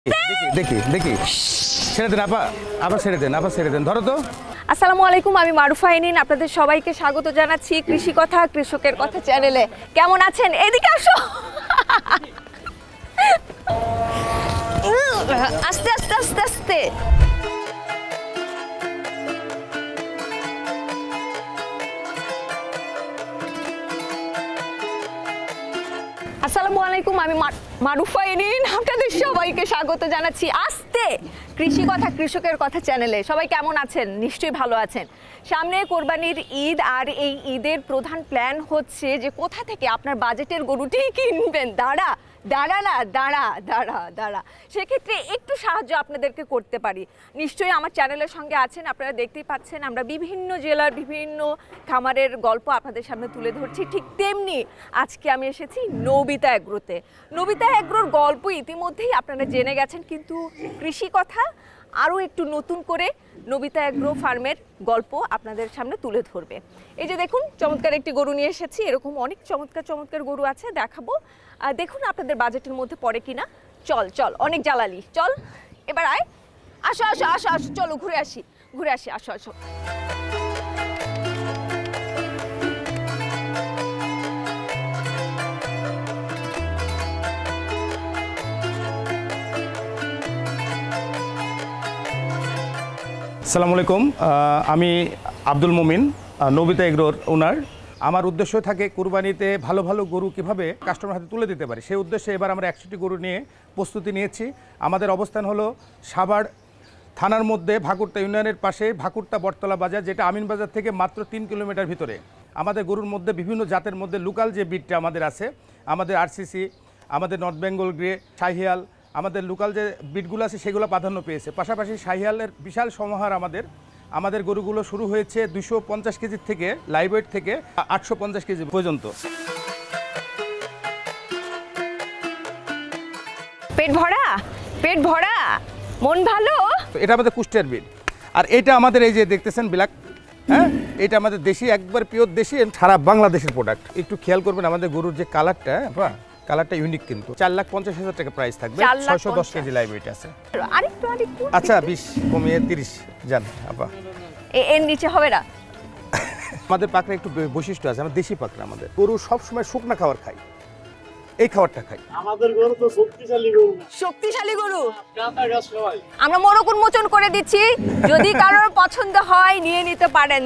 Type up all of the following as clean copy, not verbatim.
দেখি দেখি ছেড়ে দেন আপা, আবার ছেড়ে দেন, আবার ছেড়ে দেন, ধরো তো। আসসালামু আলাইকুম, আমি মারুফা এনিন আপনাদের সবাইকে স্বাগত জানাচ্ছি কৃষি কথা কৃষকের কথা চ্যানেলে। কেমন আছেন? এদিকে আসো। আস্তে আস্তে আস্তে আস্তে। আসসালামু আলাইকুম, আমি মারুফা এনিন আপনাদের সবাইকে স্বাগত জানাচ্ছি আস্তে কৃষি কথা কৃষকের কথা চ্যানেলে। সবাই কেমন আছেন? নিশ্চয়ই ভালো আছেন। সামনে কোরবানির ঈদ, আর এই ঈদের প্রধান প্ল্যান হচ্ছে যে কোথা থেকে আপনার বাজেটের গরুটি কিনবেন। দাঁড়া সেক্ষেত্রে একটু সাহায্য আপনাদেরকে করতে পারি। নিশ্চয়ই আমার চ্যানেলের সঙ্গে আছেন, আপনারা দেখতেই পাচ্ছেন আমরা বিভিন্ন জেলার বিভিন্ন খামারের গল্প আপনাদের সামনে তুলে ধরছি। ঠিক তেমনি আজকে আমি এসেছি নবিতা এগ্রোতে। নবিতা এগ্রোর গল্প ইতিমধ্যেই আপনারা জেনে গেছেন, কিন্তু কৃষি কথা আরও একটু নতুন করে নবিতা এগ্রো ফার্মের গল্প আপনাদের সামনে তুলে ধরবে। এই যে দেখুন, চমৎকার একটি গরু নিয়ে এসেছি। এরকম অনেক চমৎকার গরু আছে, দেখাবো। দেখুন আপনাদের বাজেটের মধ্যে পড়ে কিনা। চল অনেক জ্বালালি, চল এবার আয়, আসো চলো ঘুরে আসি আসো। আসসালামু আলাইকুম, আমি আব্দুল মুমিন, নবিতা এগ্রোর ওনার। আমার উদ্দেশ্য থাকে কুরবানিতে ভালো ভালো গরু কীভাবে কাস্টমার হাতে তুলে দিতে পারি, সেই উদ্দেশ্যে এবার আমরা 100টি গরু নিয়ে প্রস্তুতি নিয়েছি। আমাদের অবস্থান হলো সাভার থানার মধ্যে ভাকুরতা ইউনিয়নের পাশে ভাকুরতা বটতলা বাজার, যেটা আমিন বাজার থেকে মাত্র 3 কিলোমিটার ভিতরে। আমাদের গরুর মধ্যে বিভিন্ন জাতের মধ্যে লোকাল যে বিটটা আমাদের আছে, আমাদের আরসিসি, আমাদের নর্থ বেঙ্গল গ্রে, শাহিয়াল, আমাদের লোকাল যে বিটগুলো আছে সেগুলো প্রাধান্য পেয়েছে। পাশাপাশি শাহিয়ালের বিশাল সমাহার আমাদের গরুগুলো শুরু হয়েছে 250 কেজির থেকে, লাইভ ওয়েট থেকে 850 কেজি পর্যন্ত। পেট ভরা মন ভালো। এটা আমাদের কুষ্টিয়ার বিট। আর এটা আমাদের এই যে দেখতেছেন ব্ল্যাক, হ্যাঁ, এটা আমাদের দেশি, একবার পিওর দেশি, সারা বাংলাদেশের প্রোডাক্ট। একটু খেয়াল করবেন আমাদের গরুর যে কালারটা, কালারটা ইউনিক, কিন্তু 4,50,000 টাকা প্রাইস থাকবে। 610 কেজি লাইভ ওয়েট আছে। আরেকটু আচ্ছা 20 কমিয়ে 30 জান আপা। এর নিচে হবে না। আমাদের পাকড়া একটু বৈশিষ্ট্য আছে, আমাদের দেশি পাকড়া। আমাদের গরু সবসময় শুকনা খাবার খায়, এই খাবারটা খাই। আমাদের গরু তো শক্তিশালী গরু। আমরা মোড়ক উন্মোচন করে দিচ্ছি, যদি কারোর পছন্দ হয় নিয়ে নিতে পারেন।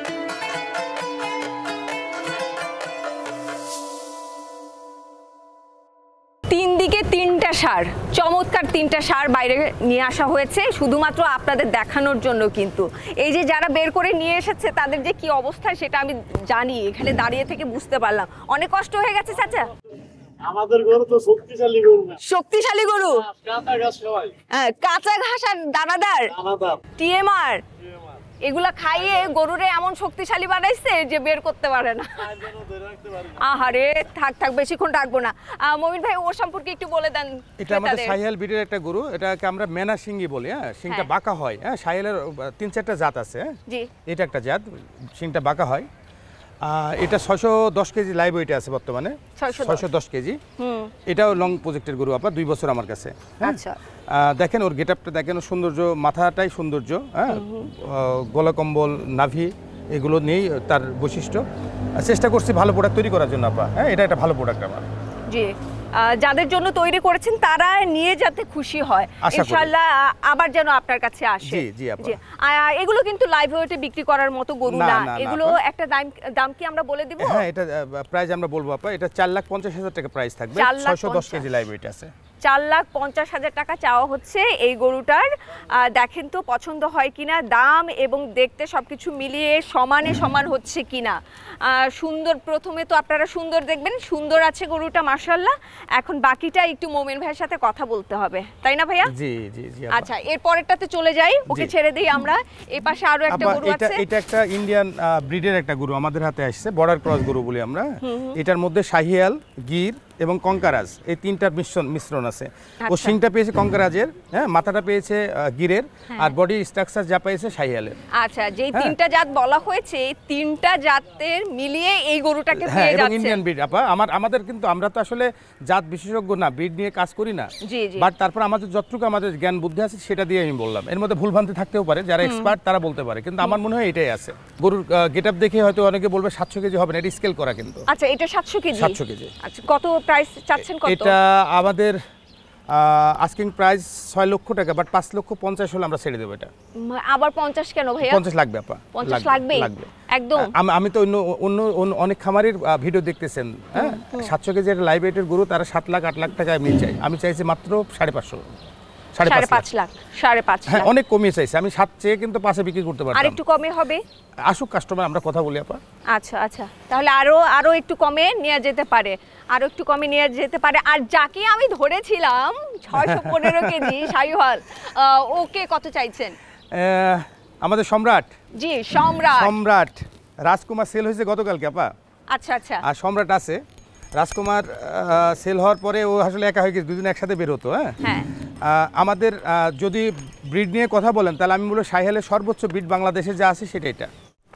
দিকে 3টা সার, চমৎকার 3টা সার বাইরে নিয়ে আসা হয়েছে শুধুমাত্র আপনাদের দেখানোর জন্য। কিন্তু এই যে যারা বের করে নিয়ে এসেছে তাদের যে কি অবস্থা সেটা আমি জানি, এখানে দাঁড়িয়ে থেকে বুঝতে পারলাম। অনেক কষ্ট হয়ে গেছে চাচা। আমাদের গরু তো শক্তিশালী গরু। কাঁচা ঘাস আর দানাদার টিএমআর এগুলা খাইয়ে গরুরে এমন শক্তিশালী বানাইছে যে বের করতে পারে না। আহারে থাক বেশিক্ষণ রাখবো না। মমিন ভাই ওর সম্পর্কে একটু বলে দেন। এটা আমাদের শাহিয়াল বিটের একটা গরু, এটাকে আমরা মেনা সিংহি বলি। হ্যাঁ, সিংটা বাঁকা হয়। হ্যাঁ, শাহিয়ালের 3-4টা জাত আছে। জি, এটা একটা জাত, সিংটা বাঁকা হয়। এটা 610 কেজি লাইভ ওয়েটে আছে বর্তমানে, 610 কেজি। এটাও লং প্রজেক্টের গরু আপা, 2 বছর আমার কাছে। আচ্ছা, দেখেন ওর গেটআপটা দেখেন, সৌন্দর্য, মাথাটাই সৌন্দর্য। হ্যাঁ, গলা কম্বল, নাভি, এগুলো নিয়েই তার বৈশিষ্ট্য। চেষ্টা করছি ভালো প্রোডাক্ট তৈরি করার জন্য আপা। হ্যাঁ, এটা একটা ভালো প্রোডাক্ট আমার। জি, যাদের জন্য তৈরি করেছেন তারা নিয়ে যাতে খুশি হয় ইনশাআল্লাহ, আবার যেন আপনার কাছে আসে। জি আপা। এগুলো কিন্তু লাইভ ওয়েটে বিক্রি করার মতো গরু না। এগুলো একটা দাম কি আমরা বলে দিব? হ্যাঁ, এটা প্রাইস আমরা বলবো আপা। এটা 4,50,000 টাকা প্রাইস থাকবে। 610 কেজি লাইভ ওয়েট আছে। 4,50,000 টাকা চাওয়া হচ্ছে এই গরুটার। দেখেন তো পছন্দ হয় কিনা, দাম এবং দেখতে সবকিছু মিলিয়ে সমান হচ্ছে কিনা। সুন্দর, প্রথমে তো আপনারা সুন্দর দেখবেন, সুন্দর আছে গরুটা মাশাআল্লাহ। এখন বাকিটা একটু মোমিন ভাইয়ের সাথে কথা বলতে হবে, তাই না ভাইয়া? জি। আচ্ছা, এর পরেরটাতে চলে যাই, ওকে ছেড়ে দেই আমরা। এই পাশে আরো একটা গরু আছে। এটা একটা ইন্ডিয়ান ব্রিডের একটা গরু আমাদের হাতে আসছে, বর্ডার ক্রস গরু বলি আমরা। এটার মধ্যে শাহিয়াল, গির এবং কঙ্কারাজ, এই তিনটার মিশ্রণ আছে। ও আচ্ছা। শিংটা পেয়েছে কঙ্কারাজের, হ্যাঁ, মাথাটা পেয়েছে গিরের, আর বডি স্ট্রাকচার যা পেয়েছে শাহিয়ালের। আচ্ছা, যেই তিনটা জাত বলা হয়েছে এই তিনটা জাতের মিলিয়ে এই গরুটাকে হ্যাঁ, পেয়ে এবং যাচ্ছে। ইন্ডিয়ান ব্রিড আপা। আমাদের কিন্তু আমরা তো আসলে জাত বিশেষজ্ঞ না, ব্রিড নিয়ে কাজ করি না। জি জি। বাট তারপর আমাদের যতটুকু আমাদের জ্ঞান বুদ্ধি আছে সেটা দিয়ে আমি বললাম। এর মধ্যে ভুলভ্রান্তি থাকতেও পারে, যারা এক্সপার্ট তারা বলতে পারে, কিন্তু আমার মনে হয় এটাই আছে। গরুর গেটআপ দেখে হয়তো অনেকে বলবে 700 কেজি হবে না, এটা স্কেল করা কিন্তু। আচ্ছা, এটা 700 কেজি। 700 কেজি। আচ্ছা, কত প্রাইস চাচ্ছেন কত? এটা আমাদের আস্কিং প্রাইস 6 লক্ষ টাকা, বাট 5,50,000 হলে আমরা ছেড়ে দেবো এটা। আবার 50 কেন ভাইয়া? 50 লাগবে আপা। 50 লাগবে একদম। আমি তো অন্য অনেক খামারের ভিডিও দেখতেছেন, হ্যাঁ, 700 কেজি একটা লাইভ ওয়েটের গরু তারা 7 লাখ 8 লাখ টাকা আমি চাই। আমি চাইছি মাত্র 5.5 5.5 লাখ। 5.5 হ্যাঁ, লাখ। অনেক কমিয়ে চাইছি আমি। 7 চেয়ে কিন্তু 5-এ বিক্রি করতে পারতাম। আর একটু কমে হবে? আসুক কাস্টমার, আমরা কথা বলি আপা। আচ্ছা আচ্ছা, তাহলে আরো একটু কমে নেওয়া যেতে পারে, আরো একটু কমে নেওয়া যেতে পারে। আর যাকে আমি ধরেছিলাম 615 কেজি শাহিওয়াল, ওকে কত চাইছেন? আমাদের সম্রাট। জি, সম্রাট রাজকুমার সেল হয়েছে গতকালকে আপা। আচ্ছা আচ্ছা। আর সম্রাট আছে। রাজকুমার সেল হওয়ার পরে ও আসলে একা হয়ে গেছে, দুদিন একসাথে বের হতো। হ্যাঁ, আমাদের যদি ব্রিড নিয়ে কথা বলেন তাহলে আমি বলবো শাহিওয়ালের সর্বোচ্চ ব্রিড বাংলাদেশে যা আছে সেটা এটা,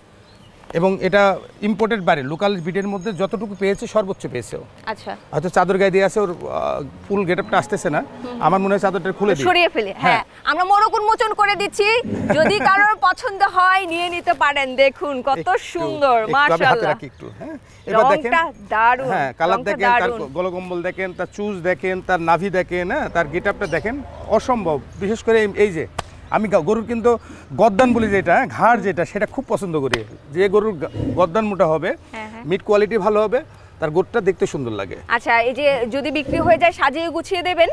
এবং এটা ইম্পোর্টেড বাইরে। লোকাল ব্রিডের মধ্যে যতটুকু পেয়েছে সর্বোচ্চ পেয়েছে। আচ্ছা, হয়তো চাদর গায়ে দিয়ে আছে, ওর ফুল গেটআপটা আসতেছে না, আমার মনে হয় চাদরটা খুলে দিই, সরিয়ে ফেলে। হ্যাঁ, আমরা মোড়ক উন্মোচন করে দিচ্ছি, যদি কারোর পছন্দ হয় নিয়ে নিতে পারেন। দেখুন কত সুন্দর, মাশাআল্লাহ। একটু হ্যাঁ, এবার দেখেন, দারুণ। হ্যাঁ, কালার দেখেন, তার গলকম্বল দেখেন, তার চুজ দেখেন, তার নাভি দেখেন, হ্যাঁ, তার গেটআপটা দেখেন, অসম্ভব। বিশেষ করে এই যে আমি গরুর কিন্তু গদ্দান বলি যেটা, ঘাড় যেটা, সেটা খুব পছন্দ করি। যে গরুর গদ্দান মোটা হবে, মিট কোয়ালিটি ভালো হবে, তার গোটটা দেখতে সুন্দর লাগে। আচ্ছা, এই যে যদি বিক্রি হয়ে যায় সাজিয়ে গুছিয়ে দেবেন?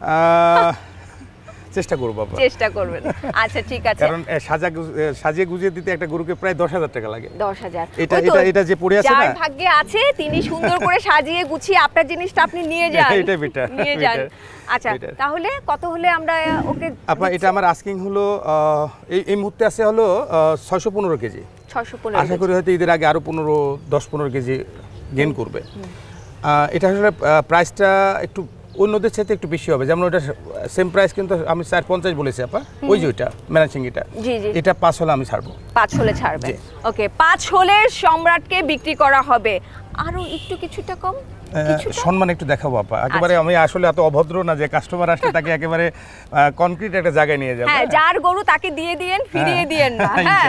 চেষ্টা করব বাবা, চেষ্টা করবেন। আচ্ছা ঠিক আছে, কারণ সাজিয়ে গুজিয়ে দিতে একটা গরুকে প্রায় 10,000 টাকা লাগে। 10,000। এটা যে পড়ে আছে না, যার ভাগ্যে আছে তিনি সুন্দর করে সাজিয়ে গুছিয়ে আপনার জিনিসটা আপনি নিয়ে যান। এটা বেটার, নিয়ে যান। আচ্ছা, তাহলে কত হলে আমরা ওকে? আপা এটা আমার আস্কিং হলো এই মুহূর্তে আছে হলো 615 কেজি। 615। আশা করি হয়তো ঈদের আগে আরো 10-15 কেজি গেইন করবে। এটা আসলে প্রাইসটা একটু অন্যদের সাথে একটু বেশি হবে, যেমন ওটা সেম প্রাইস কিন্তু আমি 450 বলেছি আপা। ওই যে ওইটা ম্যানেজিংটা, এটা 5 হলে আমি ছাড়বো। 5 হলে ছাড়বে? ওকে, 5 হলে সম্রাটকে বিক্রি করা হবে। আরো একটু কিছুটা কম, সম্মান একটু দেখাবো আপা। একেবারে আমি আসলে এত অভদ্র না যে কাস্টমার আসলে তাকে একেবারে কনক্রিট একটা জায়গায় নিয়ে যাবো। হ্যাঁ, যার গরু তাকে দিয়ে দিয়েন, ফিরিয়ে দিয়েন না। হ্যাঁ,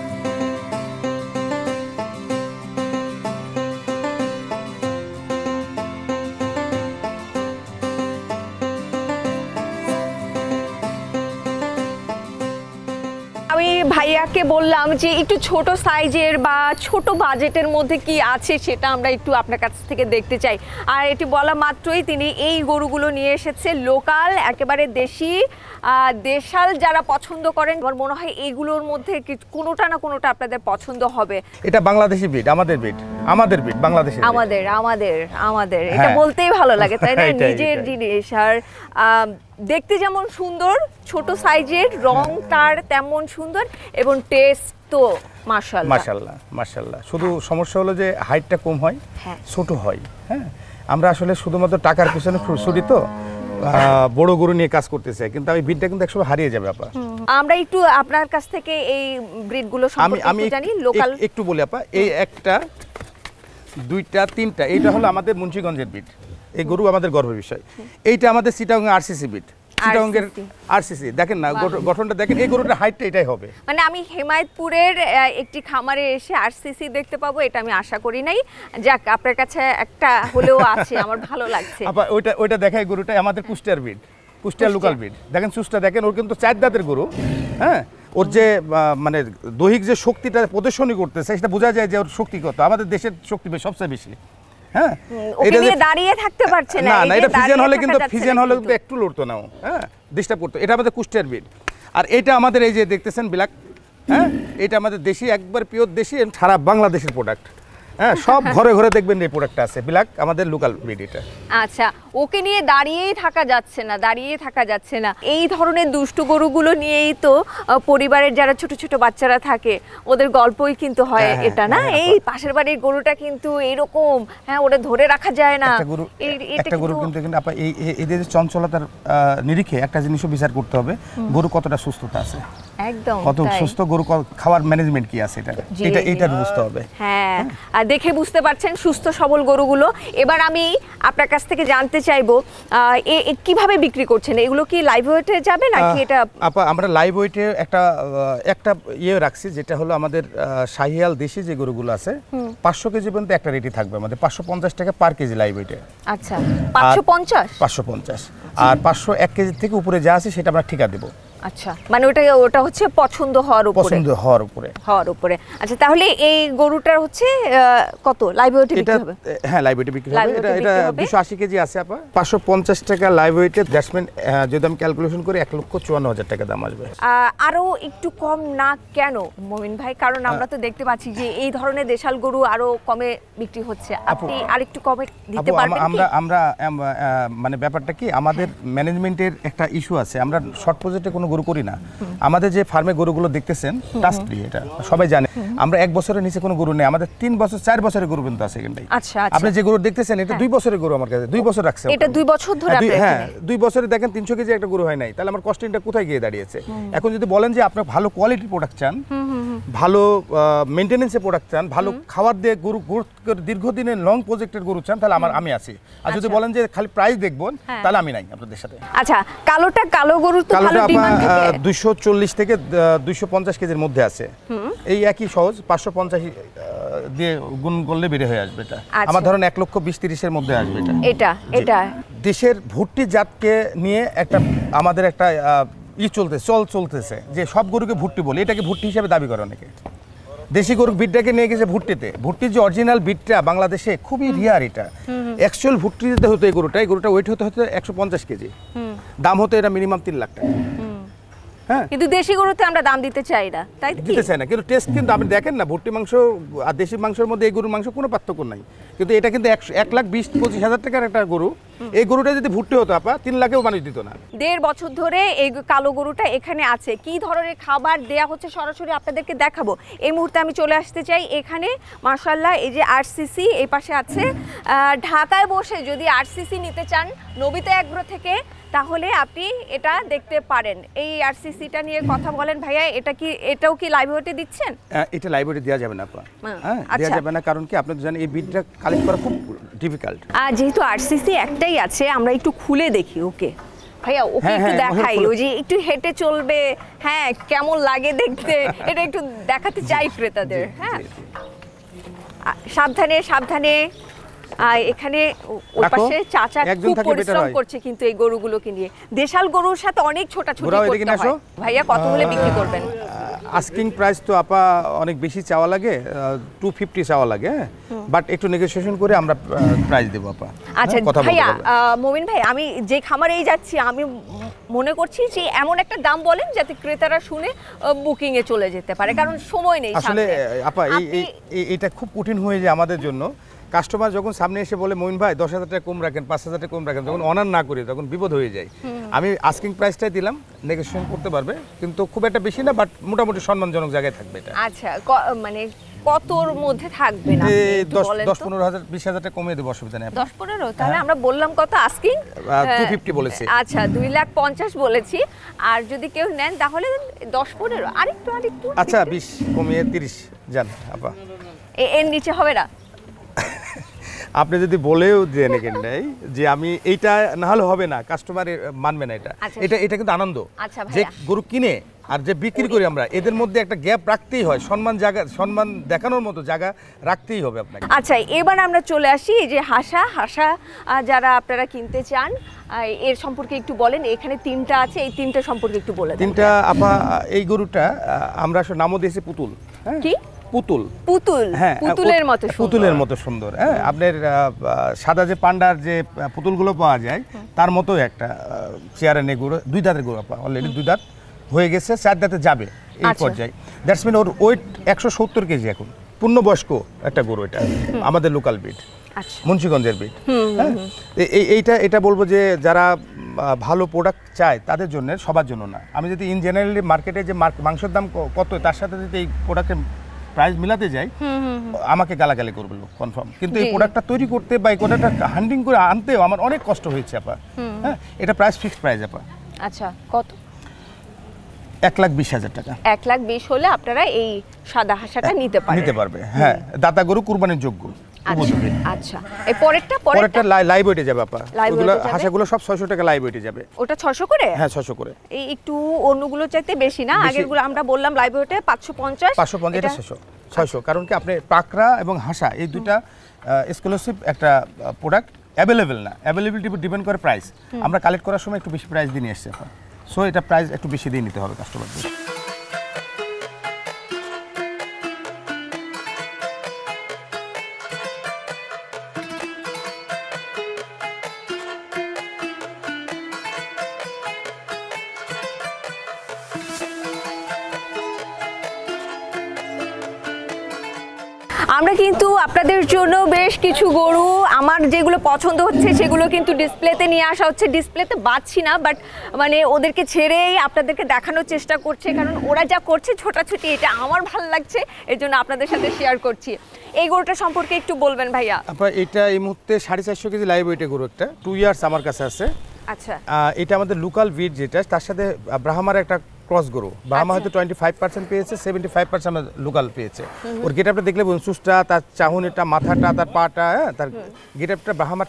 আমি ভাইয়াকে বললাম যে একটু ছোট সাইজের বা ছোট বাজেটের মধ্যে কি আছে সেটা আমরা একটু আপনার কাছ থেকে দেখতে চাই। আর এটি বলা মাত্রই তিনি এই গরুগুলো নিয়ে এসেছে, লোকাল একেবারে দেশি দেশাল যারা পছন্দ করেন। আমার মনে হয় এইগুলোর মধ্যে কোনোটা না কোনোটা আপনাদের পছন্দ হবে। এটা বাংলাদেশি ব্রিড, আমাদের ব্রিড বাংলাদেশি, আমাদের এটা বলতেই ভালো লাগে, তাই না? নিজের জিনিস। আর দেখতে যেমন সুন্দর, ছোট সাইজের, রং তার তেমন সুন্দর, এবং টেস্ট তো মাশাআল্লাহ। শুধু সমস্যা হলো যে হাইটটা কম হয়, ছোট হয়। হ্যাঁ, আমরা আসলে শুধুমাত্র টাকার পিছনে ছুটি, তো বড় গরু নিয়ে কাজ করতে চাই, কিন্তু আমি ব্রিডটা কিন্তু একসময় হারিয়ে যাবে আপা। আমরা একটু আপনার কাছ থেকে এই ব্রিডগুলো সম্পর্কে একটু জানি। লোকাল একটু বলি আপা, এই একটা, দুইটা, তিনটা, এইটা হলো আমাদের মুন্সিগঞ্জের ব্রিড। এই গরু আমাদের গর্বের বিষয়। এইটা আমাদের চিটাগং আরসিসি ব্রিড, চিটাগংয়ের আরসিসি। দেখেন না গঠনটা দেখেন, এই গরুটার হাইটটা এটাই হবে। মানে আমি হেমায়েতপুরের একটি খামারে এসে আরসিসি দেখতে পাবো এটা আমি আশা করি নাই। যাক, আপনার কাছে একটা হলেও আছে, আমার ভালো লাগছে। আপা ওইটা দেখাই, গরুটা আমাদের কুষ্টিয়ার ব্রিড, কুষ্টিয়ার লোকাল ব্রিড। দেখেন চুজটা দেখেন, ওর কিন্তু 4 দাঁতের গরু। হ্যাঁ, ওর যে মানে দৈহিক যে শক্তিটা প্রদর্শনী করতেছে সেটা বোঝা যায় যে ওর শক্তি কত। আমাদের দেশের শক্তি সবচেয়ে বেশি। হ্যাঁ, এটা নিয়ে দাঁড়িয়ে থাকতে পারছে না। না, এটা ফিজিয়ান হলে কিন্তু একটু লড়তো না, হ্যাঁ, ডিস্টার্ব করতো। এটা আমাদের কুষ্টিয়ার ব্রিড। আর এটা আমাদের এই যে দেখতেছেন ব্ল্যাক, হ্যাঁ, এটা আমাদের দেশি, একবার পিওর দেশি, সারা বাংলাদেশের প্রোডাক্ট। হ্যাঁ, সব ঘরে ঘরে দেখবেন এই প্রোডাক্টটা আছে, ব্ল্যাক আমাদের লোকাল ব্রিড এটা। আচ্ছা, ওকে নিয়ে দাঁড়িয়েই থাকা যাচ্ছে না, এই ধরনের দুষ্টু গরুগুলো নিয়েই তো পরিবারের যারা ছোট ছোট বাচ্চারা থাকে ওদের গল্পই কিন্তু হয় এটা না। এই পাশের বাড়ির গরুটা কিন্তু এরকম, হ্যাঁ, ওটা ধরে রাখা যায় না। একটা গরু কিন্তু এদের চঞ্চলতার নিরিখে একটা জিনিসও বিচার করতে হবে, গরু কতটা সুস্থতা আছে, একদম কত সুস্থ গরু, খাওয়ার ম্যানেজমেন্ট কি আছে, এটা বুঝতে হবে। হ্যাঁ, আর দেখে বুঝতে পারছেন সুস্থ সবল গরুগুলো। এবার আমি আপনার কাছ থেকে জানতে চাইবো কিভাবে বিক্রি করছেন, এগুলো কি লাইভ ওয়েটে যাবে নাকি এটা? আপা, আমরা লাইভ ওয়েটে একটা ইয়ে রাখছি, যেটা হলো আমাদের শাহিয়াল দেশি যে গরুগুলো আছে 500 কেজি পর্যন্ত একটা রেটই থাকবে আমাদের, 550 টাকা পার কেজি লাইভ ওয়েটে। আচ্ছা, 550, আর 501 কেজি থেকে উপরে যা আছে সেটা আমরা ঠিকা দেবো। আচ্ছা, মানে ওটা হচ্ছে পছন্দ হওয়ার উপরে। আচ্ছা, তাহলে এই গরুটার হচ্ছে কত লাইভ ওয়েটে বিক্রি হবে? হ্যাঁ, লাইভ ওয়েটে বিক্রি হবে। এটা 280 কেজি আছে আপা, 550 টাকা লাইভ ওয়েটে। জ্যাসমিন যদি আমি ক্যালকুলেশন করি 1,54,000 টাকা দাম আসবে। আরো একটু কম না কেন মমিন ভাই? কারণ আমরা তো দেখতে পাচ্ছি যে এই ধরনের দেশাল গরু আরো কমে বিক্রি হচ্ছে, আপনি আরেকটু কমে দিতে পারবেন কি? আমরা মানে ব্যাপারটা কি, আমাদের ম্যানেজমেন্টের একটা ইস্যু আছে, আমরা শর্ট প্রজেক্টে কোনো গরু করি না। আমাদের যে ফার্মে গরুগুলো দেখতেছেন টাস্ট ফ্রি, এটা সবাই জানে। আমরা 1 বছরের নিচে কোনো গরু নেই, আমাদের 3 বছর 4 বছরের গরু কিন্তু আছে এখানটাই। আচ্ছা, আপনি যে গরু দেখতেছেন এটা 2 বছরের গরু আমার কাছে, 2 বছর রাখছে এটা 2 বছর ধরে আপনি? হ্যাঁ, 2 বছরে দেখেন 300 কেজি একটা গরু হয় নাই, তাহলে আমার কস্টিংটা কোথায় গিয়ে দাঁড়িয়েছে? এখন যদি বলেন যে আপনি ভালো কোয়ালিটির প্রোডাক্ট চান, ভালো মেইনটেনেন্সের প্রোডাক্ট চান, ভালো খাবার দিয়ে গরু দীর্ঘদিনের লং প্রজেক্টের গরু চান, তাহলে আমি আছি। আর যদি বলেন যে খালি প্রাইস দেখবেন, তাহলে আমি নাই আপনাদের সাথে। আচ্ছা, কালো গরু তো ভালো ডিমান্ড থাকে, 240 থেকে 250 কেজির মধ্যে আছে। এই একই সহজ 550 দিয়ে গুণ করলে বের হয়ে আসবে এটা। আমার ধরেন 1,20,30 এর মধ্যে আসবে এটা। দেশের ভুট্টি জাতকে নিয়ে আমাদের একটা চলতেছে যে সব গরুকে ভুট্টি বলে, এটাকে ভুট্টি হিসেবে দাবি করে অনেকে। দেশি গরু বিটটাকে নিয়ে গেছে ভুট্টির যে অরিজিনাল বিটটা বাংলাদেশে খুবই রিয়ার। এটা অ্যাকচুয়াল ভুট্টি দিতে হতো, এই গরুটা ওয়েট হতে 150 কেজি, দাম হতো এটা মিনিমাম 3 লাখ টাকা। হ্যাঁ, কিন্তু দেশি গরুতে আমরা দাম দিতে চাই না, কিন্তু টেস্ট কিন্তু আপনি দেখেন না, ভুট্টি মাংস আর দেশি মাংসের মধ্যে এই গরুর মাংস কোনো পার্থক্য নাই। কিন্তু এটা কিন্তু 1,20,25,000 টাকার একটা গরু, এই গরুটা যদি ভুট্টি হতো আপা 3 লাখেও মানুষ দিত না। 1.5 বছর ধরে এই কালো গরুটা এখানে আছে, কি ধরনের খাবার দেয়া হচ্ছে সরাসরি আপনাদেরকে দেখাবো। এই মুহূর্তে আমি চলে আসতে চাই এখানে, মাশাআল্লাহ এই যে আরসিসি এই পাশে আছে। ঢাকায় বসে যদি আরসিসি নিতে চান নবিতা এগ্রো থেকে, তাহলে আপনি এটা দেখতে পারেন। এই আরসিসিটা নিয়ে কথা বলেন ভাইয়া, এটাও কি লাইভ ওয়েটে দিচ্ছেন? এটা লাইভ ওয়েটে দেওয়া যাবে না আপা, হ্যাঁ দেওয়া যাবে না, কারণ কি আপনি জানেন এই বিটটা কালেক্ট করা খুব ডিফিকাল্ট। যেহেতু আরসিসি একটাই আছে, আমরা একটু খুলে দেখি। ওকে ভাইয়া, ওকে একটু দেখাই, ওই যে একটু হেঁটে চলবে, হ্যাঁ কেমন লাগে দেখতে, এটা একটু দেখাতে চাই ক্রেতাদের। হ্যাঁ, সাবধানে। এখানে ওই পাশে চাচা খুব পরিশ্রম করছে কিন্তু এই গরুগুলোকে নিয়ে। দেশাল গরুর সাথে অনেক ছোটাছুটি করতে হয়। ভাইয়া, কত হলে বিক্রি করবেন? আস্কিং প্রাইস তো আপা অনেক বেশি চাওয়া লাগে, 250 চাওয়া লাগে, বাট একটু নেগোসিয়েশন করে আমরা প্রাইস দেব আপা। আচ্ছা ভাইয়া, মমিন ভাই, আমি যে খামারেই যাচ্ছি আমি মনে করছি যে এমন একটা দাম বলেন যাতে ক্রেতারা শুনে বুকিং এ চলে যেতে পারে, কারণ সময় নেই। আসলে আপা এটা খুব কঠিন হয়ে যায় আমাদের জন্য। কাস্টমার যখন সামনে এসে বলে মমিন ভাই 10,000 টাকা কম রাখেন, 5,000 টাকা কম রাখেন, যখন অনার না করি তখন বিপদ হয়ে যায়। আমি আস্কিং প্রাইসটাই দিলাম, নেগোসিয়েশন করতে পারবে, কিন্তু খুব একটা বেশি না, বাট মোটামুটি সম্মানজনক জায়গায় থাকবে এটা। আচ্ছা, মানে কতর মধ্যে থাকবে না? 10-15,000 20,000 টাকা কমিয়ে দেব, অসুবিধা নেই। 10-15? তাহলে আমরা বললাম কত আস্কিং? 250 বলেছি। আচ্ছা, 2,50,000 বলেছি। আর যদি কেউ নেন তাহলে 10-15, আরেকটু। আচ্ছা, 20 কমিয়ে 30 জান আপা। এর নিচে হবে না? আপনি যদি বলেও দেন এখানটাই যে আমি এইটা না হলে হবে না, কাস্টমার মানবে না। এটা কিন্তু আনন্দ, যে গরু কিনে আর যে বিক্রি করি আমরা, এদের মধ্যে একটা গ্যাপ রাখতেই হয়, সম্মান দেখানোর মতো জায়গা রাখতেই হবে আপনাকে। আচ্ছা, এবার আমরা চলে আসি এই যে হাসা যারা আপনারা কিনতে চান, এর সম্পর্কে একটু বলেন। এখানে 3টা আছে, এই 3টা সম্পর্কে একটু বলে দেন। 3টা আপা, এই গরুটা আমরা নামও দিয়েছি পুতুল। কি পুতুল? হ্যাঁ, পুতুলের মতো সুন্দর। হ্যাঁ, আপনার সাদা যে পান্ডার যে পুতুলগুলো পাওয়া যায় তার মতো একটা চেয়ারে নেই গরু, 2 দাঁতের গরু আপা, অলরেডি 2 দাঁত হয়ে গেছে, 4 দাঁতে যাবে এই পর্যায়ে। দ্যাটস মিন ওর ওয়েট 170 কেজি এখন, পূর্ণবয়স্ক একটা গরু, এটা আমাদের লোকাল ব্রিড, আচ্ছা মুন্সিগঞ্জের ব্রিড। হ্যাঁ, এটা বলবো যে যারা ভালো প্রোডাক্ট চায় তাদের জন্য, সবার জন্য না। আমি যদি ইন জেনারেলি মার্কেটে যে মাংসের দাম কত তার সাথে যদি এই প্রোডাক্টের প্রাইস মিলাতে যাই, আমাকে গালাগালি করবে লোক কনফার্ম। কিন্তু এই প্রোডাক্টটা তৈরি করতে বা এই প্রোডাক্টটা হান্ডিং করে আনতেও আমার অনেক কষ্ট হয়েছে আপা। হ্যাঁ, এটা প্রাইস ফিক্সড প্রাইস আপা। আচ্ছা, কত? 1,20,000 টাকা। 1,20,000 হলে আপনারা এই সাদা হাঁসটা নিতে পারবে। হ্যাঁ, দাতা গরু কুরবানির যোগ্য। আচ্ছা, এই পরেরটা লাইভ ওয়েটে যাবে আপা। Live ওগুলো weight এ যাবে? হাঁসাগুলো সব 600 টাকা লাইভ ওয়েটে যাবে। ওটা 600 করে? হ্যাঁ, 600 করে। এই একটু অন্যগুলো চাইতে বেশি না? আগেরগুলো আমরা বললাম লাইভ ওয়েটে 550। 550, এটা 600। কারণ কি আপনি পাকড়া এবং হাঁসা এই দুইটা এক্সক্লুসিভ একটা প্রোডাক্ট, অ্যাভেলেবেল না। অ্যাভেলেবিলিটি ডিপেন্ড করে প্রাইস। আমরা কালেক্ট করার সময় একটু বেশি প্রাইস দিয়ে নিয়ে এসেছি আপা। সো এটা প্রাইস একটু বেশি দিয়ে নিতে হবে কাস্টমারদের। আমরা কিন্তু আপনাদের জন্য বেশ কিছু গরু, আমার যেগুলো পছন্দ হচ্ছে সেগুলো কিন্তু ডিসপ্লেতে নিয়ে আসা হচ্ছে। ডিসপ্লেতে বাঁচছি না, বাট মানে ওদেরকে ছেড়েই আপনাদেরকে দেখানোর চেষ্টা করছে, কারণ ওরা যা করছে ছোটাছুটি, এটা আমার ভালো লাগছে, এর জন্য আপনাদের সাথে শেয়ার করছি। এই গরুটা সম্পর্কে একটু বলবেন ভাইয়া। আপা, এটা এই মুহূর্তে 450 কেজি লাইভ ওয়েটে গরু, একটা 2 ইয়ার্স আমার কাছে আছে। আচ্ছা, এটা আমাদের লোকাল ব্রিড, যেটা তার সাথে ব্রাহ্মার একটা ক্রস গরু। ব্রাহ্মা হয়তো 25% পেয়েছে, 75% লোকাল পেয়েছে। ওর গেটআপটা দেখলে সুস্থা, তার চাহুনিটা, মাথাটা, তার পাটা, হ্যাঁ, তার গেটআপটা ব্রাহ্মার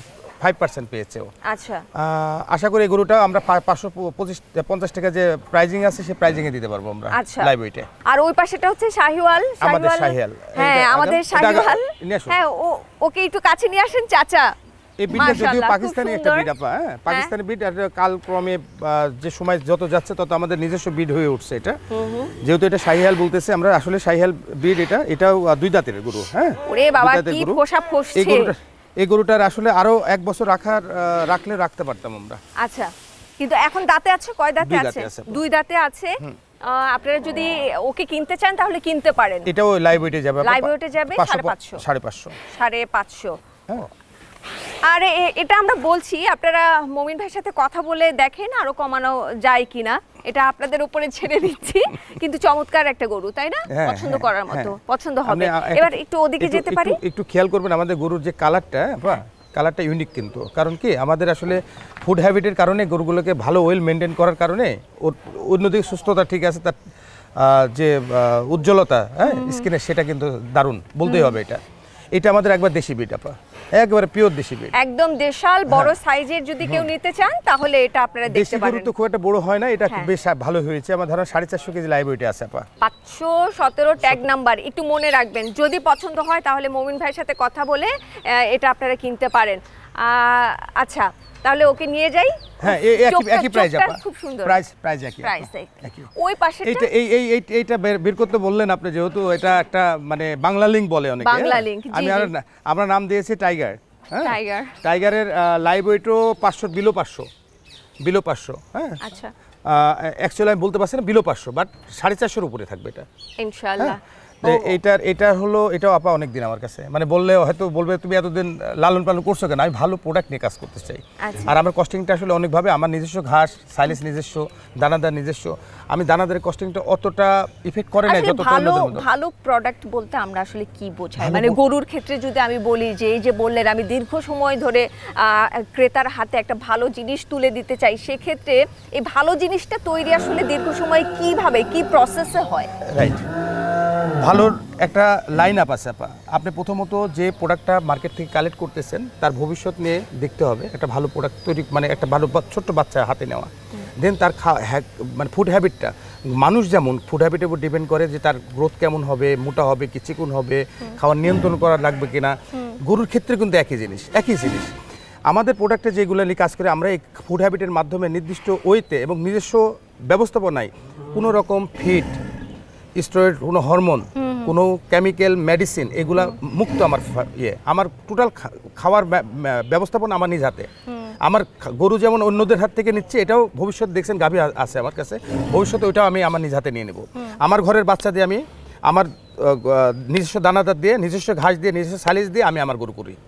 25% পেয়েছে ও। আচ্ছা, আশা করি এই গরুটা আমরা 550 টাকা যে প্রাইজিং আছে সেই প্রাইজিং এ দিতে পারবো আমরা লাইভ ওয়েটে। আর ওই পাশেটা হচ্ছে শাহিওয়াল। আমাদের শাহিওয়াল। হ্যাঁ, আমাদের শাহিওয়াল। হ্যাঁ, ওকে একটু কাছে নিয়ে আসেন চাচা। এই বিটটা যদিও পাকিস্তানি একটা বিট আপা, হ্যাঁ, পাকিস্তানি বিট। আর কালক্রমে যে সময় যত যাচ্ছে তত আমাদের নিজস্ব বিট হয়ে উঠছে এটা। যেহেতু এটা শাহিয়াল বলতেছে আমরা, আসলে শাহিয়াল বিট। এটাও 2 দাঁতের গরু। হ্যাঁ, ওরে বাবা, কি ফোসা ফসছে এই গরুটার। আসলে আরো 1 বছর রাখলে রাখতে পারতাম আমরা। আচ্ছা, কিন্তু এখন দাঁতে আছে? কয় দাঁতে আছে? 2 দাঁতে আছে। আপনারা যদি ওকে কিনতে চান তাহলে কিনতে পারেন। এটাও লাইভ ওয়েটে যাবে। লাইভ ওয়েটে যাবে 550। 550। হ্যাঁ, আর এটা আমরা বলছি, আপনারা মমিন ভাইয়ের সাথে কথা বলে দেখেন আরো কমানো যায় কিনা, এটা আপনাদের উপরে ছেড়ে দিচ্ছি। কিন্তু চমৎকার একটা গরু, তাই না? পছন্দ করার মতো, পছন্দ হবে। এবার একটু ওদিকে যেতে পারি। একটু খেয়াল করবেন আমাদের গরুর যে কালারটা ইউনিক। কিন্তু কারণ কি, আমাদের আসলে ফুড হ্যাবিটের কারণে গরুগুলোকে ভালো ওয়েল মেনটেন করার কারণে ওর অন্যদিকে সুস্থতা ঠিক আছে, তার যে উজ্জ্বলতা, হ্যাঁ, স্কিনের, সেটা কিন্তু দারুণ বলতেই হবে। এটা আমাদের একবার দেশি ব্রিড আপা, একেবারে পিওর দেশি ব্রিড, একদম দেশাল বড় সাইজের। যদি কেউ নিতে চান তাহলে এটা আপনারা দেখতে পারেন। দেশি গরু তো খুব একটা বড় হয় না, এটা বেশ ভালো হয়েছে। আমার ধরুন 450 কেজি লাইভ ওয়েটে আছে আপা। 517 ট্যাগ নাম্বার, একটু মনে রাখবেন। যদি পছন্দ হয় তাহলে মমিন ভাইয়ের সাথে কথা বলে এটা আপনারা কিনতে পারেন। আচ্ছা, তাহলে ওকে নিয়ে যাই। হ্যাঁ, একই প্রাইস আপা। খুব সুন্দর প্রাইস একই। ওই পাশে এইটা বের করতে বললেন আপনি, যেহেতু এটা একটা মানে বাংলা লিংক বলে অনেকে। বাংলা লিংক, জি। আমরা নাম দিয়েছি টাইগার। হ্যাঁ, টাইগারের লাইভ ওয়েটও 500, বিলো 500। হ্যাঁ, আচ্ছা। অ্যাকচুয়ালি আমি বলতে পারছি না বিলো 500, বাট 450 উপরে থাকবে এটা ইনশাআল্লাহ। এটাও আপা অনেক দিন আমার কাছে, মানে বললে হয়তো বলবে তুমি এতদিন লালন পালন করছো কেন। আমি ভালো প্রোডাক্ট নিয়ে কাজ করতে চাই। আর আমার কস্টিংটা আসলে অনেকভাবে, আমার নিজস্ব ঘাস, সাইলেজ নিজস্ব, দানাদার নিজস্ব। আমি দানাদারের কস্টিংটা অতটা ইফেক্ট করে না যতটা অন্যদের মধ্যে। ভালো প্রোডাক্ট বলতে আমরা আসলে কি বোঝাই, মানে গরুর ক্ষেত্রে যদি আমি বলি যে এই যে বললেন আমি দীর্ঘ সময় ধরে ক্রেতার হাতে একটা ভালো জিনিস তুলে দিতে চাই, সেক্ষেত্রে এই ভালো জিনিসটা তৈরি আসলে দীর্ঘ সময় কিভাবে, কি প্রসেসে হয়? রাইট, ভালোর একটা লাইন আপ আছে আপা। আপনি প্রথমত যে প্রোডাক্টটা মার্কেট থেকে কালেক্ট করতেছেন তার ভবিষ্যৎ নিয়ে দেখতে হবে। একটা ভালো প্রোডাক্ট তৈরি, মানে একটা ভালো ছোট্ট বাচ্চা হাতে নেওয়া। দেন তার মানে ফুড হ্যাবিটটা, মানুষ যেমন ফুড হ্যাবিটের উপর ডিপেন্ড করে যে তার গ্রোথ কেমন হবে, মোটা হবে কি চিকন হবে, খাওয়ার নিয়ন্ত্রণ করা লাগবে কিনা। গরুর ক্ষেত্রে কিন্তু একই জিনিস। আমাদের প্রোডাক্টে যেগুলো নিয়ে কাজ করে, আমরা এই ফুড হ্যাবিটের মাধ্যমে নির্দিষ্ট ওয়েতে এবং নিজস্ব ব্যবস্থাপনায় কোনো রকম ফিড, স্টেরয়েড, কোনো হরমোন, কোনো কেমিক্যাল, মেডিসিন, এগুলা মুক্ত। আমার টোটাল খাওয়ার ব্যবস্থাপনা আমার নিজ হাতে। আমার গরু যেমন অন্যদের হাত থেকে নিচ্ছে, এটাও ভবিষ্যৎ দেখছেন গাভী আছে আমার কাছে, ভবিষ্যতে ওইটাও আমি আমার নিজ হাতে নিয়ে নেব। আমার ঘরের বাচ্চা দিয়ে আমি আমার নিজস্ব দানাদার দিয়ে, নিজস্ব ঘাস দিয়ে, নিজস্ব সালিশ দিয়ে আমি আমার গরু করি।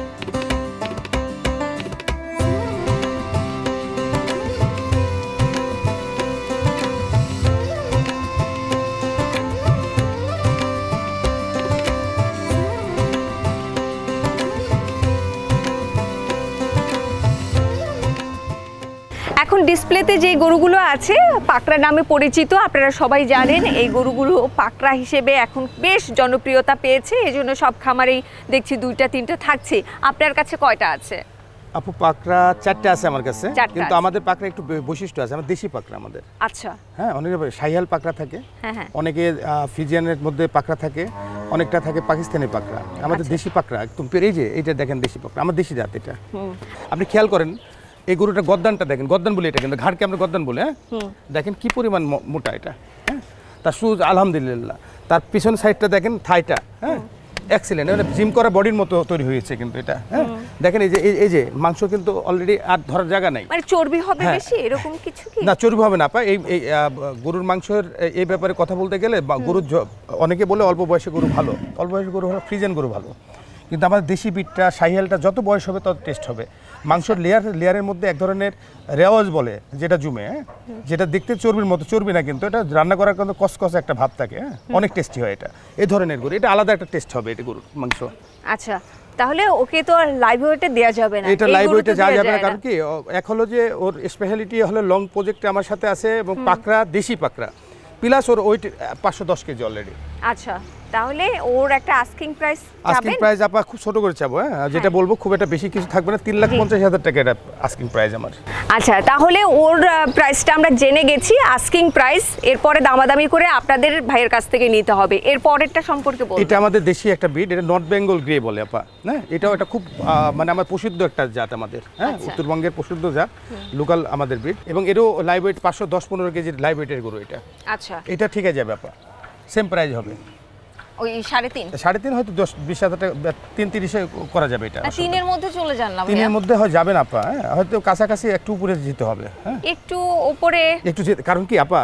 এখন ডিসপ্লেতে যে গরুগুলো আছে পাকড়া নামে পরিচিত, আপনারা সবাই জানেন এই গরুগুলো পাকড়া হিসেবে এখন বেশ জনপ্রিয়তা পেয়েছে, এজন্য সব খামারেই দেখছি 2টা 3টা থাকছে। আপনার কাছে কয়টা আছে? আপু পাকড়া 4টে আছে আমার কাছে, 4টা কিন্তু আছে। আমাদের পাকড়া একটু বৈশিষ্ট্য আছে, আমার দেশি পাকড়া আমাদের। আচ্ছা, হ্যাঁ, অনেকে শাহিয়াল পাকড়া থাকে, হ্যাঁ হ্যাঁ, অনেকে ফিজিয়ানের মধ্যে পাকড়া থাকে, অনেকটা থাকে পাকিস্তানি পাকড়া। আমাদের দেশি পাকড়া একদম এই যে এইটা দেখেন দেশি পাকড়া, আমার দেশি জাত এটা। আপনি খেয়াল করেন এই গরুটা গদ্দানটা দেখেন, গদ্দান বলে এটা কিন্তু ঘাড়কে আমরা গদ্দান বলে, হ্যাঁ দেখেন কি পরিমাণ মোটা এটা, হ্যাঁ তার সুজ আলহামদুলিল্লাহ। তার পিছন সাইডটা দেখেন থাইটা, হ্যাঁ এক্সিলেন্ট, মানে জিম করা বডির মতো তৈরি হয়েছে কিন্তু এটা, হ্যাঁ দেখেন এই যে মাংস কিন্তু অলরেডি আর ধরার জায়গা নাই, মানে চর্বি হবে বেশি এরকম কিছু কি? না চর্বি হবে না আপা। এই গরুর মাংসের এই ব্যাপারে কথা বলতে গেলে গরুর অনেকে বলে অল্প বয়সে গরু ভালো, অল্প বয়সে গরু ভালো, ফ্রিজেন গরু ভালো, কিন্তু আমাদের দেশি বিটটা শাহিয়ালটা যত বয়স হবে তত টেস্ট হবে। মাংসের লেয়ারের মধ্যে এক ধরনের রেওয়াজ বলে যেটা জুমে, যেটা দেখতে চর্বির মতো, চর্বি না কিন্তু এটা রান্না করার কিন্তু কসকস একটা ভাব থাকে, হ্যাঁ অনেক টেস্টি হয় এটা। এই ধরনের গরু এটা আলাদা একটা টেস্ট হবে এটা গরুর মাংস। আচ্ছা, তাহলে ওকে তো আর লাইভ ওয়েটে দেওয়া যাবে না, এটা লাইভ ওয়েটে যাওয়া যাবে না, কারণ কি এক হলো যে ওর স্পেশালিটি হলো লং প্রজেক্টে আমার সাথে আছে এবং পাকড়া দেশি পাকড়া প্লাস ওর ওয়েট 510 কেজি অলরেডি। আচ্ছা, তাহলে ওর একটা আস্কিং প্রাইস আস্কিং প্রাইস আপা খুব ছোট করে চাবো, হ্যাঁ যেটা বলবো খুব একটা বেশি কিছু থাকবে না, 3,50,000 টাকা এটা আস্কিং প্রাইস আমার। আচ্ছা, তাহলে ওর প্রাইসটা আমরা জেনে গেছি, আস্কিং প্রাইস। এরপরে দামাদামি করে আপনাদের ভাইয়ের কাছ থেকে নিতে হবে। এর পরেরটা সম্পর্কে বলুন। এটা আমাদের দেশি একটা ব্রিড, এটা নর্থ বেঙ্গল গ্রে বলে আপা, হ্যাঁ এটাও একটা খুব মানে আমার প্রসিদ্ধ একটা জাত আমাদের, হ্যাঁ উত্তরবঙ্গের প্রসিদ্ধ জাত, লোকাল আমাদের ব্রিড, এবং এরও লাইভ ওয়েট 510-15 কেজির লাইভ ওয়েটের গরু এটা। আচ্ছা, এটা ঠিক আছে যাবে আপা, সেম প্রাইস হবে ওই 3.5 3.5, হয়তো 10-20,000 টাকা 3-30-এ করা যাবে এটা। 3-এর মধ্যে চলে যান না? 3-এর মধ্যে হয় যাবে না আপা, হ্যাঁ হয়তো কাছাকাছি একটু উপরে যেতে হবে, হ্যাঁ একটু উপরে একটু কারণ কি আপা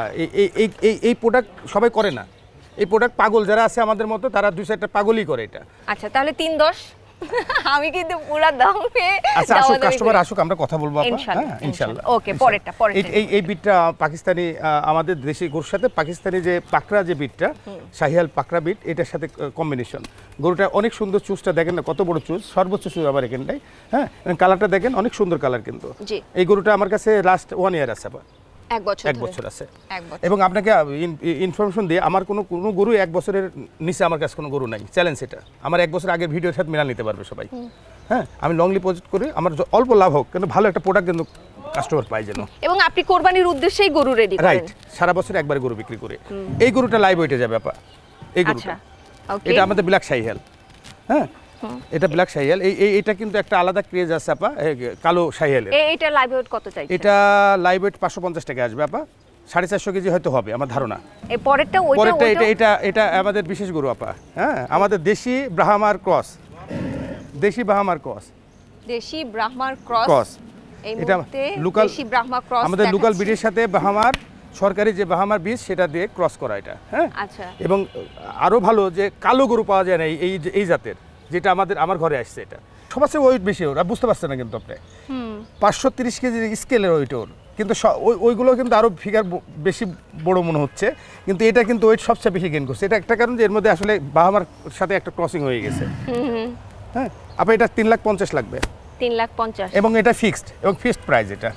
এই প্রোডাক্ট সবাই করে না, এই প্রোডাক্ট পাগল যারা আছে আমাদের মতো তারা 2-4টা পাগলই করে এটা। আচ্ছা, তাহলে 3.10 আমি কিন্তু পুরো দামে। আচ্ছা আসুক, কাস্টমার আসুক, আমরা কথা বলবো আপা, হ্যাঁ ইনশাআল্লাহ। ওকে, পরেরটা এই বিটটা পাকিস্তানি, আমাদের দেশি গরুর সাথে পাকিস্তানি যে পাকড়া যে বিটটা শাহিয়াল পাকড়া বিট, এটার সাথে কম্বিনেশন। গরুটা অনেক সুন্দর, চুজটা দেখেন না কত বড় চুজ, সর্বোচ্চ চুজ আবার এখানটায়, হ্যাঁ কালারটা দেখেন অনেক সুন্দর কালার কিন্তু। এই গরুটা আমার কাছে লাস্ট 1 ইয়ার আছে আপা, 1 বছর আছে। 1 বছর। এবং আপনাকে ইনফরমেশন দিয়ে আমার কোনো গরু 1 বছরের নিচে আমার কাছে কোনো গরু নাই, চ্যালেঞ্জ এটা। আমার 1 বছর আগের ভিডিওর সাথে মিলা নিতে পারবে সবাই, হ্যাঁ আমি লংলি প্রজেক্ট করি, আমার অল্প লাভ হোক কিন্তু ভালো একটা প্রোডাক্ট কিন্তু কাস্টমার পাই যেন। এবং আপনি কোরবানির উদ্দেশ্যেই গরু রেডি করেন? রাইট, সারা বছর একবার গরু বিক্রি করে। এই গরুটা লাইভ ওয়েটে যাবে আপা, এই গরুটা, এটা আমাদের ব্ল্যাক শাহিয়াল, হ্যাঁ এটা ব্ল্যাক শাহিয়াল। এইটা কিন্তু একটা আলাদা ক্রেজ আছে আপা, কালো শাহিয়ালের। এটা লাইভ ওয়েট কত চাইছেন? এটা লাইভ ওয়েট 550 টাকা আসবে আপা, 450 কেজি হয়তো হবে আমার ধারণা। এই পরেরটা এটা আমাদের বিশেষ গরু আপা, হ্যাঁ আমাদের দেশি ব্রাহ্মার ক্রস, দেশি ব্রাহ্মার ক্রস, দেশি ব্রাহ্মার ক্রস। এটা লোকাল দেশি ব্রাহ্মা ক্রস আমাদের লোকাল ব্রিডের সাথে ব্রাহ্মার সরকারি যে ব্রাহ্মার বীজ সেটা দিয়ে ক্রস করা এটা, হ্যাঁ আচ্ছা। এবং আরো ভালো যে কালো গরু পাওয়া যায় না এই জাতের, যেটা আমার ঘরে আসছে, এটা সবার চেয়ে ওয়েট বেশি, ওরা বুঝতে পারছে না কিন্তু আপনি 530 কেজির স্কেলের ওয়েট ওর, কিন্তু ওইগুলো কিন্তু আরো ফিগার বেশি বড় মনে হচ্ছে, কিন্তু এটা কিন্তু ওয়েট সবচেয়ে বেশি গেইন করছে। এটা একটা কারণ যে এর মধ্যে আসলে ব্রাহ্মার সাথে একটা ক্রসিং হয়ে গেছে, হ্যাঁ আপনি এটা 3,50,000 লাগবে, 3,50,000, এবং এটা ফিক্সড, এবং ফিক্সড প্রাইস এটা।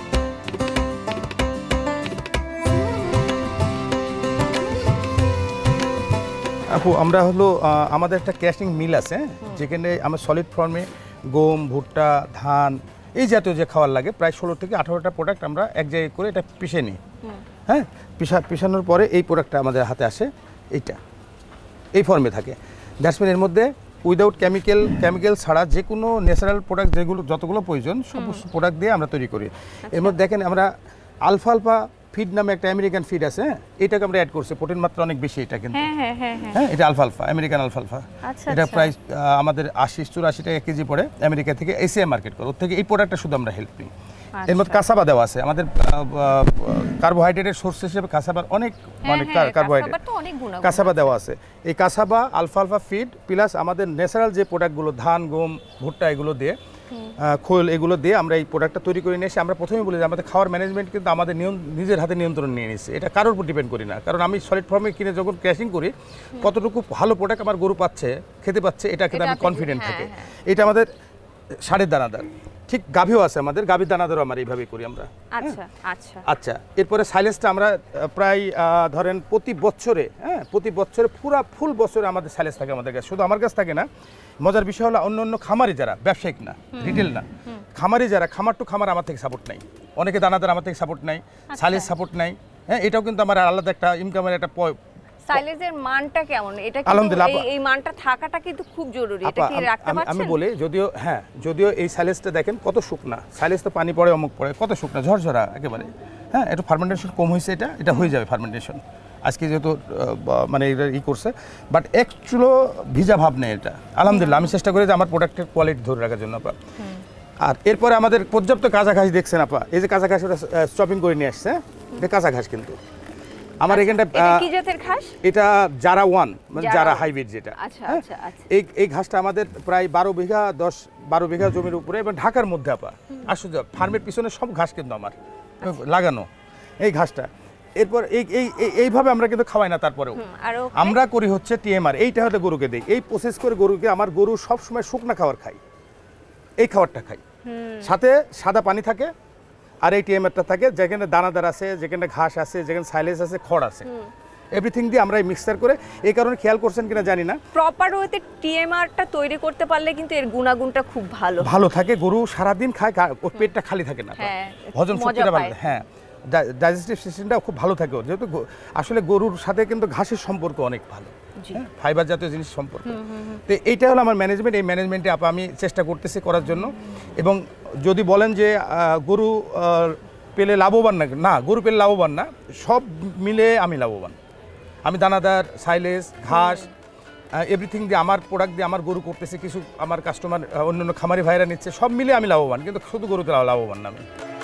আপু আমরা হলো আমাদের একটা ক্যাশিং মিল আছে, যেখানে আমরা সলিড ফর্মে গম, ভুট্টা, ধান এই জাতীয় যে খাবার লাগে প্রায় 16 থেকে 18টা প্রোডাক্ট আমরা এক জায়গায় করে এটা পিষে নিই, হ্যাঁ পিষানোর পরে এই প্রোডাক্টটা আমাদের হাতে আসে, এইটা এই ফর্মে থাকে। দ্যাটস মিন এর মধ্যে উইদাউট কেমিক্যাল ছাড়া যে কোনো ন্যাচারাল প্রোডাক্ট যেগুলো যতগুলো প্রয়োজন সমস্ত প্রোডাক্ট দিয়ে আমরা তৈরি করি। এর মধ্যে দেখেন আমরা আলফালফা ফিড নামে একটা আমেরিকান ফিড আছে, এটাকে আমরা অ্যাড করছি, প্রোটিন মাত্রা অনেক বেশি এটা কিন্তু, হ্যাঁ এটা আলফালফা, আমেরিকান আলফালফা। এটা প্রাইস আমাদের 80-84 টাকা কেজি পড়ে, আমেরিকা থেকে এসিআই মার্কেট করে, ওর থেকে এই প্রোডাক্টটা শুধু আমরা হেল্প নিই। এর মধ্যে কাসাবা দেওয়া আছে আমাদের কার্বোহাইড্রেটের সোর্স হিসেবে কাসাবার অনেক মানে কার্বোহাইড্রেট কাসাবা দেওয়া আছে। এই কাসাবা আলফা ফিড প্লাস আমাদের ন্যাচারাল যে প্রোডাক্টগুলো ধান গম ভুট্টা এগুলো দিয়ে খোল এগুলো দিয়ে আমরা এই প্রোডাক্টটা তৈরি করে নিয়ে এসে আমরা প্রথমেই বলি যে আমাদের খাওয়ার ম্যানেজমেন্ট কিন্তু আমাদের নিজের হাতে নিয়ন্ত্রণ নিয়ে নিচ্ছে, এটা কারোর উপর ডিপেন্ড করি না। কারণ আমি সলিড ফর্মে কিনে যখন ক্র্যাশিং করি কতটুকু ভালো প্রোডাক্ট আমার গরু পাচ্ছে খেতে পাচ্ছে এটা কিন্তু আমি কনফিডেন্ট থাকি। এটা আমাদের ষাঁড়ের দানাদার, ঠিক গাভীও আছে আমাদের, গাভীর দানাদারও আমরা এইভাবেই করি আমরা। আচ্ছা এরপরে সাইলেন্সটা আমরা প্রায় ধরেন প্রতি বছরে পুরা ফুল বছরে আমাদের সাইলেন্স থাকে আমাদের কাছে। শুধু আমার কাছে থাকে না, মজার বিষয় হলো অন্য খামারি যারা ব্যবসায়িক না রিটেল না খামারি যারা খামার টু খামার আমার থেকে সাপোর্ট নাই, অনেকে দানাদার আমার থেকে সাপোর্ট নাই, সাইলেন্স সাপোর্ট নাই। হ্যাঁ এটাও কিন্তু আমার আলাদা একটা ইনকামের একটা সাইলেজের মানটা কেমন? এটা কিন্তু এই মানটা থাকাটা কিন্তু খুব জরুরি। এটা কি রাখতে পারছেন? আমি বলি যদিও এই সাইলেজটা দেখেন কত শুকনা, সাইলেজ তো পানি পড়ে অমুক পড়ে, কত শুকনা ঝরঝরা একেবারে। হ্যাঁ একটু ফার্মেন্টেশন কম হয়েছে, এটা হয়ে যাবে ফার্মেন্টেশন আজকে যেহেতু মানে এটা করছে, বাট একচুলো ভিজা ভাব নেই এটা। আলহামদুলিল্লাহ আমি চেষ্টা করি যে আমার প্রোডাক্টের কোয়ালিটি ধরে রাখার জন্য আপা। আর এরপরে আমাদের পর্যাপ্ত কাঁচা ঘাস দেখছেন আপা, এই যে কাঁচা ঘাস ওটা চপিং করে নিয়ে আসছে, এটা কাঁচা ঘাস কিন্তু আমার এখানটা। কি জাতের ঘাস এটা জারা 1 মানে জারা হাইব্রিড যেটা। এই ঘাসটা আমাদের প্রায় 12 বিঘা জমির উপরে এবং ঢাকার মধ্যে আপা। আসলে ফার্মের পিছনে সব ঘাস কিন্তু আমার লাগানো এই ঘাসটা। এরপর এইভাবে আমরা কিন্তু খাওয়াই না, তারপরেও আমরা করি হচ্ছে টিএমআর, এইটা হয়তো গরুকে দিই, এই প্রসেস করে গরুকে। আমার গরু সবসময় শুকনা খাবার খাই, এই খাবারটা খাই, সাথে সাদা পানি থাকে আর এই টিএমআরটা থাকে, যেখানে দানাদার আছে, যেখানে ঘাস আছে, যেখানে সাইলেজ আছে, খড় আছে, এভরিথিং দিয়ে আমরা মিক্সার করে। এই কারণে খেয়াল করছেন কিনা জানি না, প্রপার ওয়েতে টিএমআরটা তৈরি করতে পারলে কিন্তু এর গুণাগুণটা খুব ভালো থাকে। গরু সারাদিন খায়, ওর পেটটা খালি থাকে না, হজম শক্তিটা ভালো, হ্যাঁ ডাইজেস্টিভ সিস্টেমটা খুব ভালো থাকে। যেহেতু আসলে গরুর সাথে কিন্তু ঘাসের সম্পর্ক অনেক ভালো, ফাইবার জাতীয় জিনিস সম্পর্ক। তো এইটা হলো আমার ম্যানেজমেন্ট। এই ম্যানেজমেন্টে আমি চেষ্টা করতেছি করার জন্য। এবং যদি বলেন যে গরু পেলে লাভবান না, গরু পেলে লাভবান না, সব মিলে আমি লাভবান। আমি দানাদার, সাইলেজ, ঘাস এভরিথিং দিয়ে আমার প্রোডাক্ট দিয়ে আমার গরু করতেছে, কিছু আমার কাস্টমার অন্যান্য খামারি ভাইরা নিচ্ছে, সব মিলে আমি লাভবান, কিন্তু শুধু গরুতে লাভবান না আমি।